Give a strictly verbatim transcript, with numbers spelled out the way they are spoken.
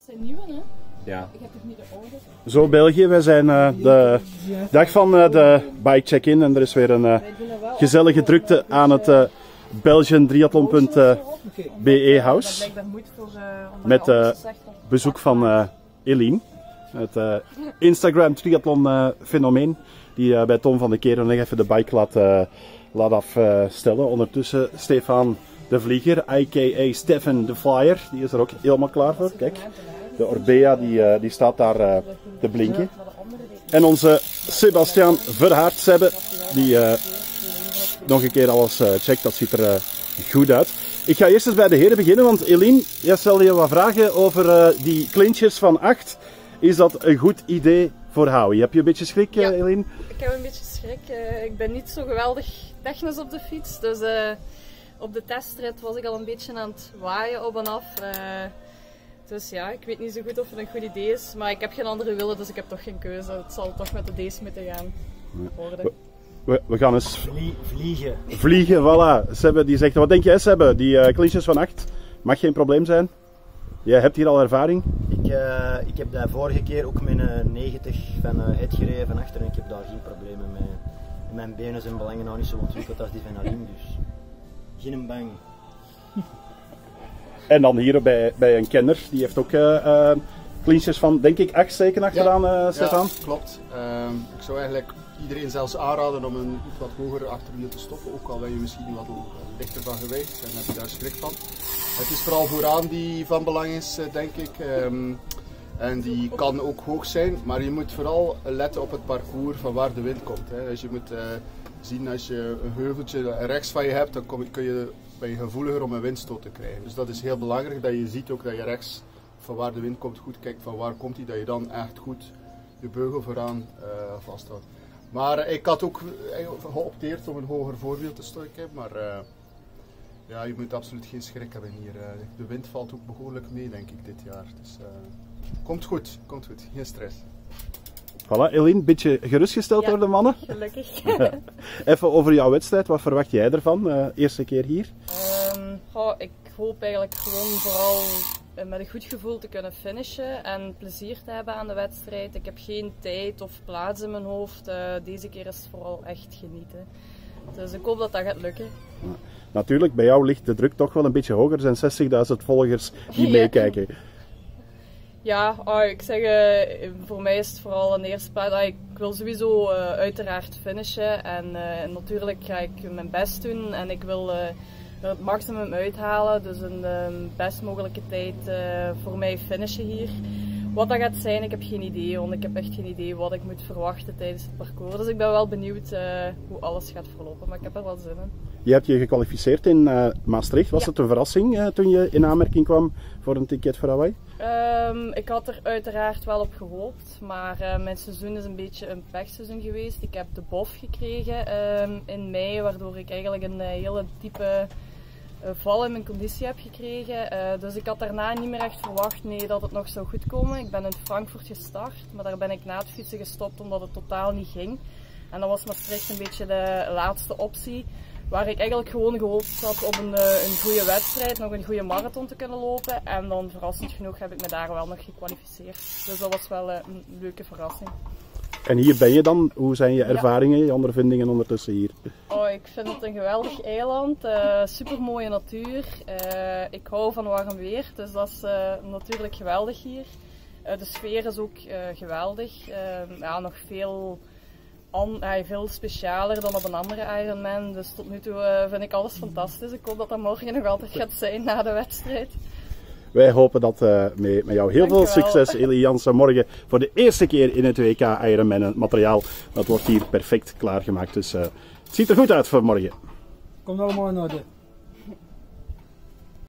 zijn nieuwe, hè? Ja. Ik heb toch niet de oude? Zo België, wij zijn uh, de dag van uh, de bike check-in en er is weer een uh, gezellige drukte aan het uh, belgian triathlon punt b e house. Met uh, bezoek van uh, Eline, het uh, Instagram triathlon uh, fenomeen, die uh, bij Tom van der Keren nog even de bike laat, uh, laat afstellen. Uh, Ondertussen Stefan de Vlieger, a k a. Stefan de Flyer, die is er ook helemaal klaar voor. Kijk. De Orbea die, uh, die staat daar uh, te blinken. En onze Sebastiaan Verhaert Sebbe, die uh, nog een keer alles uh, checkt. Dat ziet er uh, goed uit. Ik ga eerst eens bij de heren beginnen, want Eline, jij stelde je wat vragen over uh, die clinches van acht. Is dat een goed idee voor Howie? Heb je een beetje schrik, uh, ja, Eline? Ik heb een beetje schrik. Uh, ik ben niet zo geweldig technisch op de fiets. Dus uh, op de testrit was ik al een beetje aan het waaien op en af. Uh, Dus ja, ik weet niet zo goed of het een goed idee is, maar ik heb geen andere willen, dus ik heb toch geen keuze. Het zal toch met de D's moeten gaan worden. We, we gaan eens Vlie, vliegen. Vliegen, voilà. Sebbe die zegt, wat denk jij Sebbe? Die uh, clinches van acht, mag geen probleem zijn? Jij hebt hier al ervaring? Ik, uh, ik heb de vorige keer ook mijn uh, negentig van uh, uitgereden van achter en ik heb daar geen problemen mee. Mijn benen zijn belangen nou niet zo ontwikkeld als die van Aline, dus geen bang. En dan hier bij, bij een kenner, die heeft ook uh, uh, clinches van, denk ik, acht steken achteraan, ja, uh, Stefan? Ja, klopt. Um, ik zou eigenlijk iedereen zelfs aanraden om een iets wat hoger achterwiel te stoppen, ook al ben je misschien wat lichter van gewicht en heb je daar schrik van. Het is vooral vooraan die van belang is, denk ik. Um, en die kan ook hoog zijn, maar je moet vooral letten op het parcours van waar de wind komt. Hè. Dus je moet uh, zien als je een heuveltje rechts van je hebt, dan kom, kun je ben je gevoeliger om een windstoot te krijgen. Dus dat is heel belangrijk, dat je ziet ook dat je rechts van waar de wind komt goed kijkt van waar komt die, dat je dan echt goed je beugel vooraan uh, vasthoudt. Maar uh, ik had ook geopteerd om een hoger voorwiel te stoken, maar uh, ja, je moet absoluut geen schrik hebben hier. Uh, de wind valt ook behoorlijk mee, denk ik, dit jaar. Dus uh, komt goed, komt goed, geen stress. Voilà, Eline, een beetje gerustgesteld ja, door de mannen. Gelukkig. Even over jouw wedstrijd, wat verwacht jij ervan? Uh, eerste keer hier? Um, oh, ik hoop eigenlijk gewoon vooral uh, met een goed gevoel te kunnen finishen en plezier te hebben aan de wedstrijd. Ik heb geen tijd of plaats in mijn hoofd. Uh, deze keer is het vooral echt genieten. Dus ik hoop dat dat gaat lukken. Ja. Natuurlijk, bij jou ligt de druk toch wel een beetje hoger. Er zijn zestigduizend volgers die ja. meekijken. Ja, oh, ik zeg, uh, voor mij is het vooral een eerste plaats. Uh, ik wil sowieso uh, uiteraard finishen en uh, natuurlijk ga ik mijn best doen en ik wil uh, er het maximum uithalen. Dus een uh, best mogelijke tijd uh, voor mij finishen hier. Wat dat gaat zijn, ik heb geen idee, want ik heb echt geen idee wat ik moet verwachten tijdens het parcours. Dus ik ben wel benieuwd uh, hoe alles gaat verlopen, maar ik heb er wel zin in. Je hebt je gekwalificeerd in uh, Maastricht. Was ja. het een verrassing uh, toen je in aanmerking kwam voor een ticket voor Hawaii? Um, ik had er uiteraard wel op gehoopt, maar uh, mijn seizoen is een beetje een pechseizoen geweest. Ik heb de bof gekregen um, in mei, waardoor ik eigenlijk een uh, hele diepe uh, val in mijn conditie heb gekregen. Uh, dus ik had daarna niet meer echt verwacht nee, dat het nog zou goed komen. Ik ben in Frankfurt gestart, maar daar ben ik na het fietsen gestopt omdat het totaal niet ging. En dan was Maastricht een beetje de laatste optie. Waar ik eigenlijk gewoon gehoopt had op een, een goede wedstrijd, nog een goede marathon te kunnen lopen. En dan verrassend genoeg heb ik me daar wel nog gekwalificeerd. Dus dat was wel een leuke verrassing. En hier ben je dan. Hoe zijn je ervaringen, ja. je ondervindingen ondertussen hier? Oh, ik vind het een geweldig eiland. Uh, super mooie natuur. Uh, ik hou van warm weer, dus dat is uh, natuurlijk geweldig hier. Uh, de sfeer is ook uh, geweldig. Uh, ja, nog veel... An, ja, veel specialer dan op een andere Ironman, dus tot nu toe uh, vind ik alles fantastisch. Ik hoop dat dat morgen nog altijd gaat zijn na de wedstrijd. Wij hopen dat uh, mee, met jou heel Dankjewel. veel succes, Elie Jansen, morgen voor de eerste keer in het W K Ironman. Het materiaal dat wordt hier perfect klaargemaakt, dus uh, het ziet er goed uit voor morgen. Komt allemaal in orde.